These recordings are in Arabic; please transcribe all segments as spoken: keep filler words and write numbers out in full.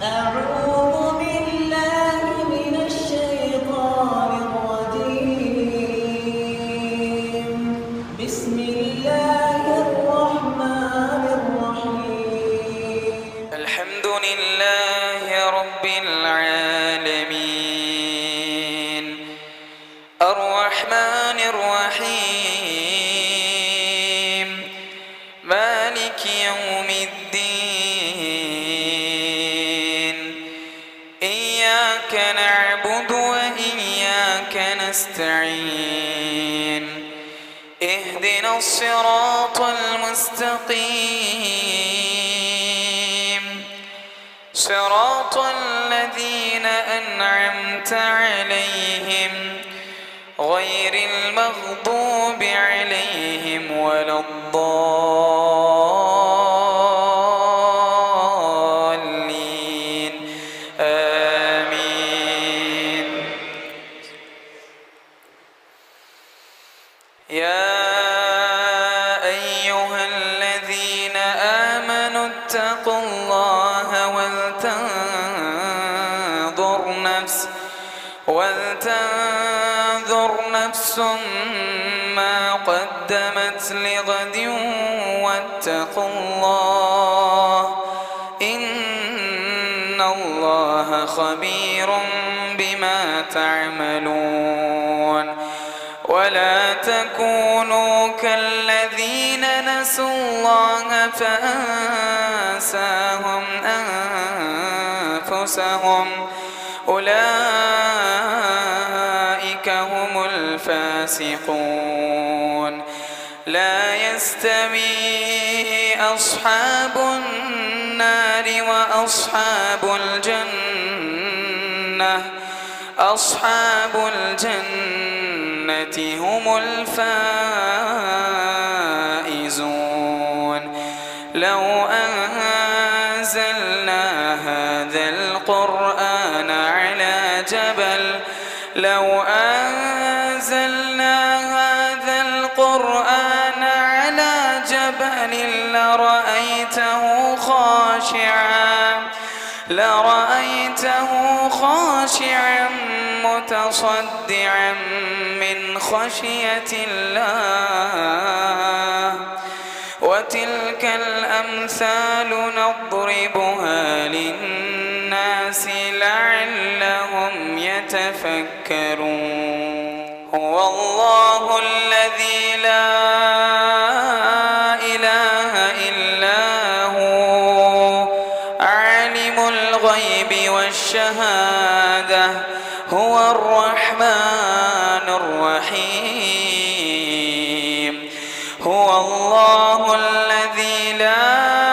اهدنا الصراط المستقيم صراط الذين أنعمت عليهم غير المغضوب عليهم ولا الضالين آمين. يا أيها الذين آمنوا اتقوا الله ولتنظر نفس ولتنظر نفس ما قدمت لغد واتقوا الله إن الله خبير بما تعملون. ولا تكونوا كالذين نسوا الله فأنساهم أنفسهم أولئك هم الفاسقون. لا يستوي أصحاب النار وأصحاب الجنة أصحاب الجنة هم الفائزون. لو أنزلنا هذا القرآن على جبل لو أنزلنا هذا القرآن على جبل لرأيته خاشعا لرأيته خاشعا متصدعا من خشية الله. وتلك الأمثال نضربها للناس لعلهم يتفكرون. هو الله الذي لا إله إلا هو عالم الغيب والشهادة هو الرحمن الرحيم. هو الله الذي لا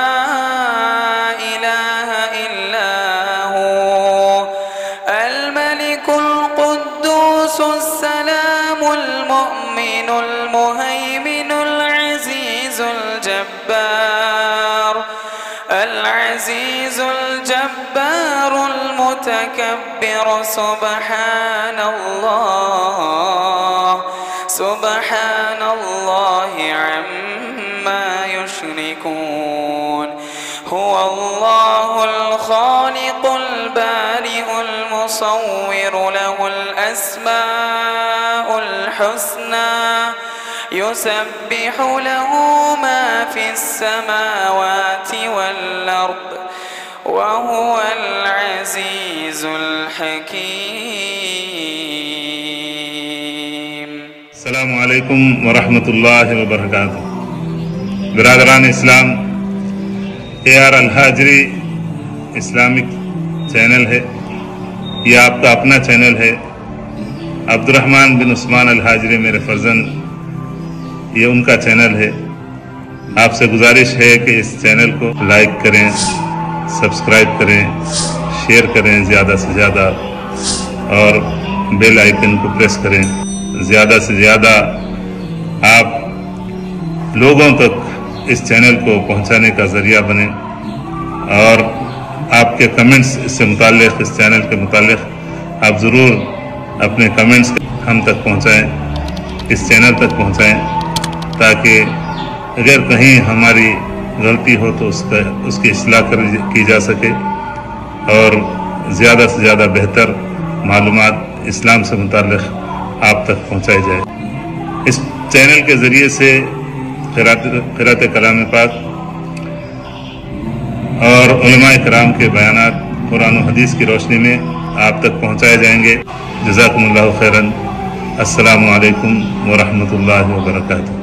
إله إلا هو الملك القدوس السلام المؤمن المهيمن العزيز الجبار العزيز الجبار المتكبر سبحان الله سبحان الله عما يشركون. هو الله الخالق البارئ المصور له الأسماء الحسنى يسبح له ما في السماوات والأرض وهو العزيز الحكيم. السلام عليكم ورحمة الله وبركاته. برادران इस्लाम ए आर अलहाजरी इस्लामिक चैनल है। ये आपका अपना चैनल है। अब्दुर्रहमान बिन उस्मान अलहाजरी मेरे फर्जंद, ये उनका चैनल है। आपसे गुजारिश है कि इस चैनल को लाइक करें, सब्सक्राइब करें, शेयर करें ज़्यादा से ज़्यादा और बेल आइकन को प्रेस करें। ज़्यादा से ज़्यादा आप लोगों तक इस चैनल को पहुंचाने का ज़रिया बने और आपके कमेंट्स इससे मुताल्लिक़ इस चैनल के मुताल्लिक़ आप ज़रूर अपने कमेंट्स हम तक पहुंचाएं, इस चैनल तक पहुंचाएं, ताकि अगर कहीं हमारी गलती हो तो उसका उसकी इस्लाह कर की जा सके اور زیادہ سے زیادہ بہتر معلومات اسلام سے متعلق آپ تک پہنچائی جائے۔ اس چینل کے ذریعے سے قرات قرات کلام پاک اور علماء کرام کے بیانات قرآن و حدیث کی روشنی میں آپ تک پہنچائے جائیں گے۔ جزاکم اللہ خیراً۔ السلام علیکم ورحمۃ اللہ وبرکاتہ۔